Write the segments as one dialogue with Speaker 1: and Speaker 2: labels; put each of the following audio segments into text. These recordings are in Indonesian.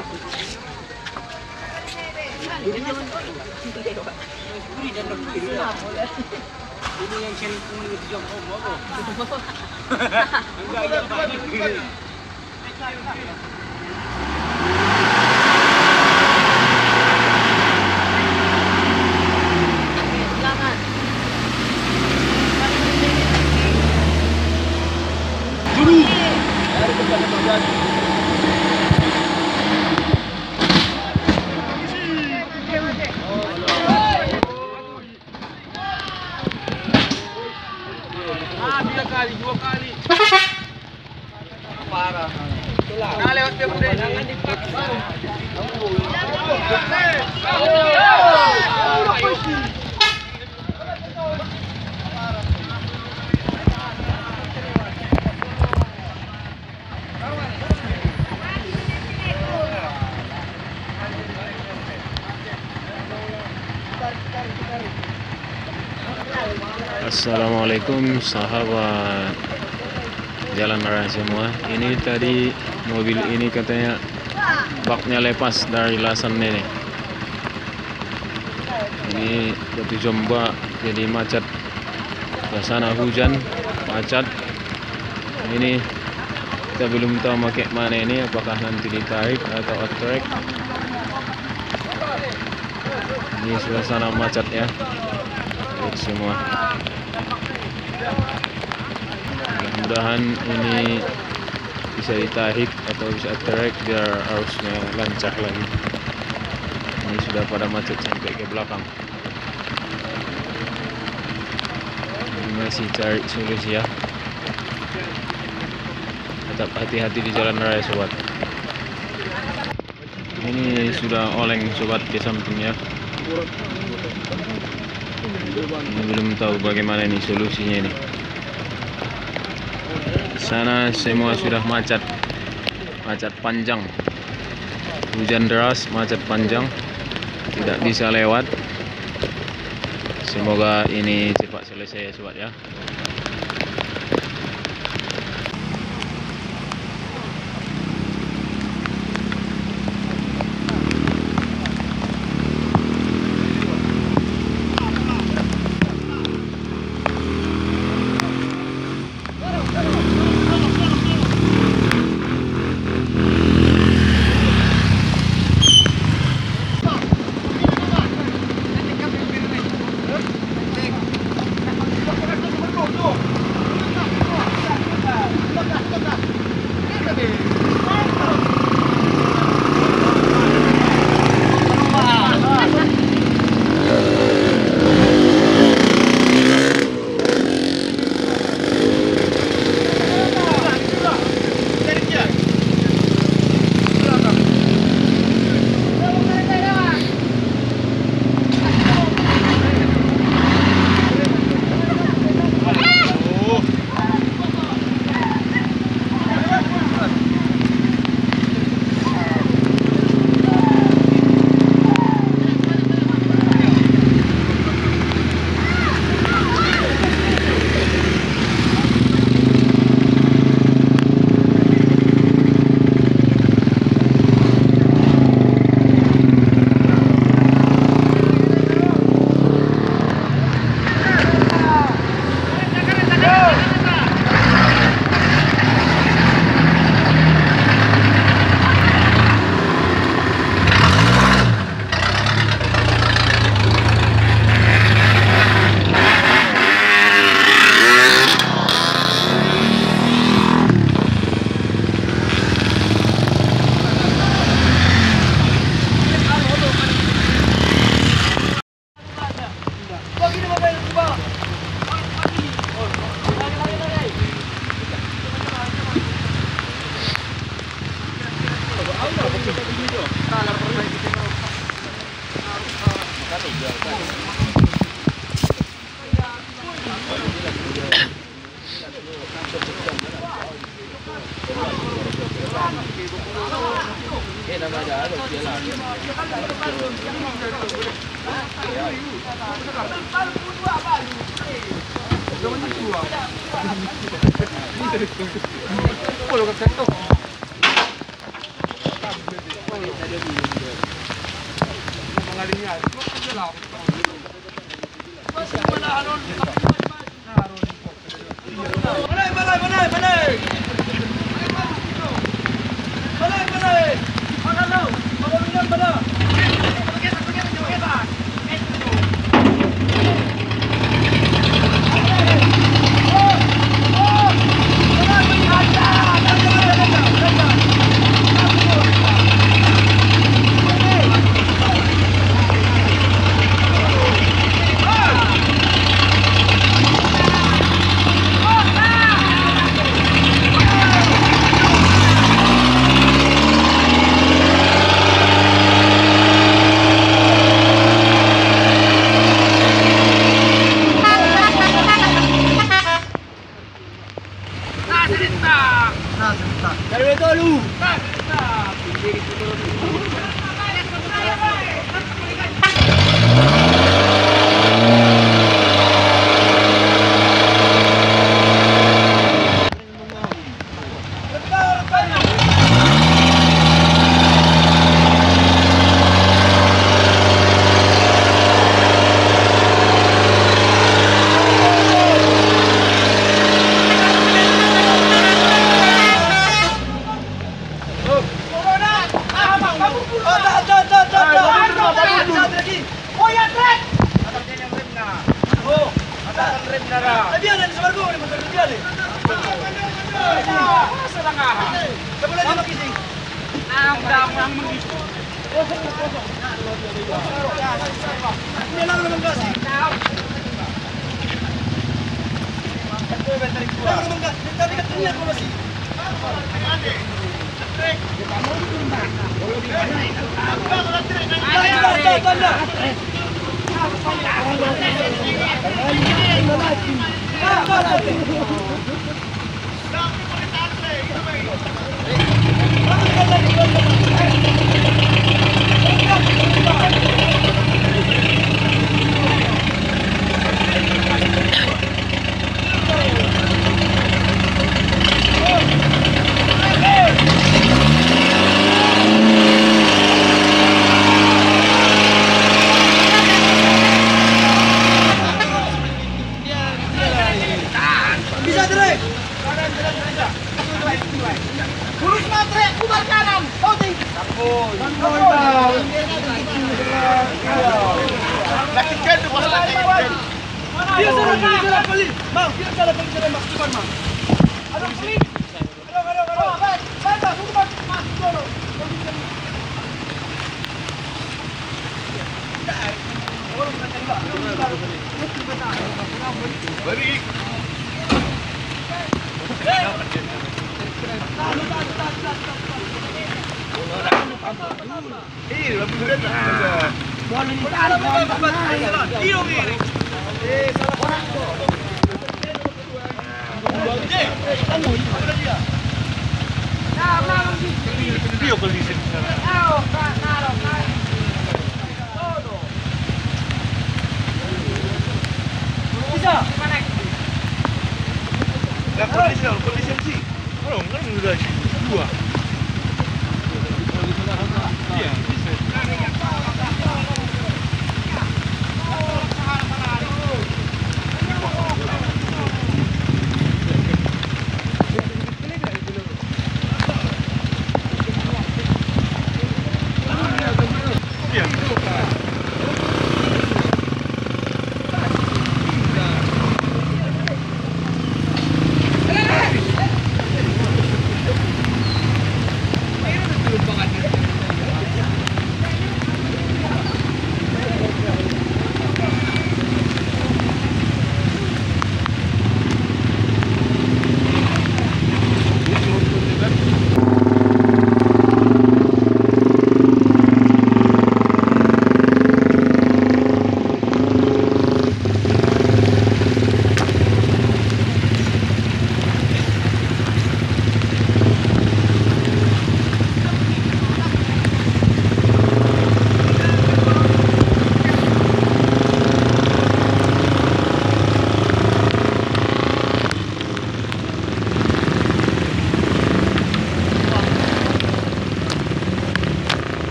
Speaker 1: Ini yang sharing komunitas jam apa? Enggak ya Pak. Dua kali. Parah. Nah, lewat dia berdua. Jangan dipaksa.
Speaker 2: Assalamualaikum sahabat jalan raya semua. Ini tadi mobil ini katanya baknya lepas dari lasannya nih. Ini batu Jombak jadi macet. Ke sana hujan, macet. Ini kita belum tahu pakai mana ini, apakah nanti ditarik atau outrek. Ini suasana macet ya. Lihat semua. Mudah-mudahan ini bisa ditarik atau bisa trek biar arusnya lancar lagi. Ini sudah pada macet sampai ke belakang. Ini masih cari solusi ya. Tetap hati-hati di jalan raya sobat. Ini sudah oleng sobat ke sampingnya. Ini belum tahu bagaimana ini solusinya ini. Sana semua sudah macet panjang. Hujan deras, macet panjang, tidak bisa lewat. Semoga ini cepat selesai ya sobat ya.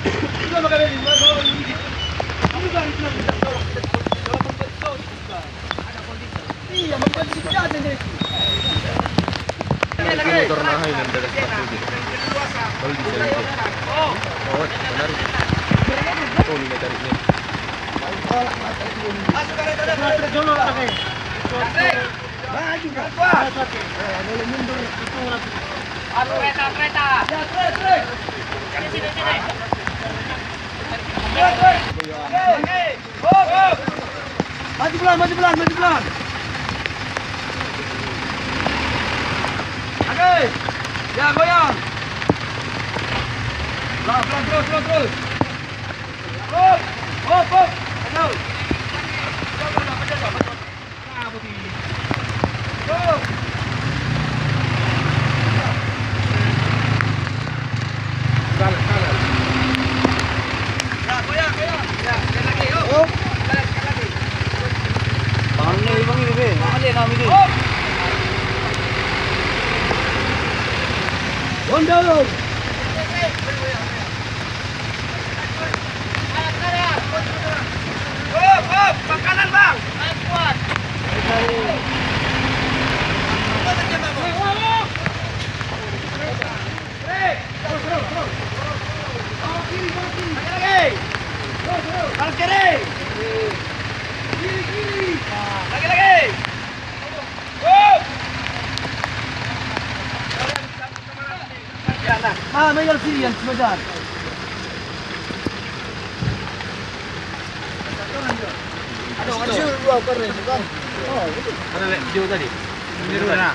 Speaker 2: Motor nahay nanda sa tubig. Kalau di sana. Oh, benar. Oh, ini tarik ni.
Speaker 1: Maju pelan. Oke. Ya, goyang. Pelan, terus. Hop. Ayo. Makanan bang. Kuat. Lagi. ما يرسي المجال ada video tadi biru mana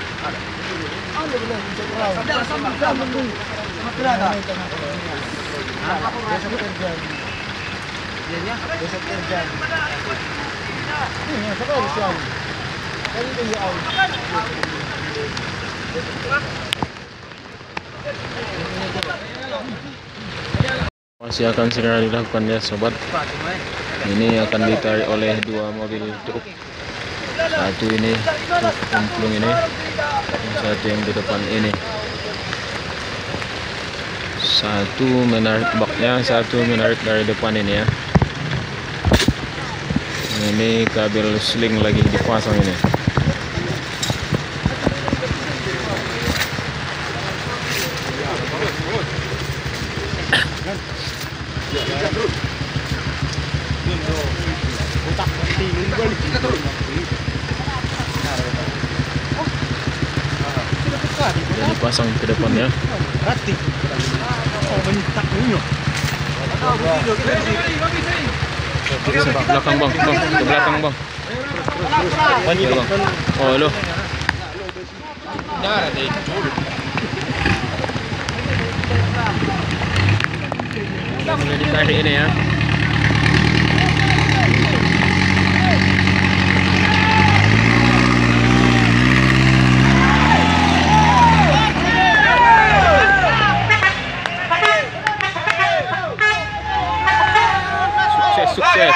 Speaker 2: masih akan segera dilakukan ya sobat. Ini akan ditarik oleh dua mobil truk. Satu ini truk kumplung ini, satu yang di depan ini. Satu menarik baknya, satu menarik dari depan ini ya. Ini kabel sling lagi dipasang ini. Jadi pasang ke depannya. Belakang bang, ke belakang bang. Iya bang. Oh halo. Mulai ditarik ini ya. Sukses.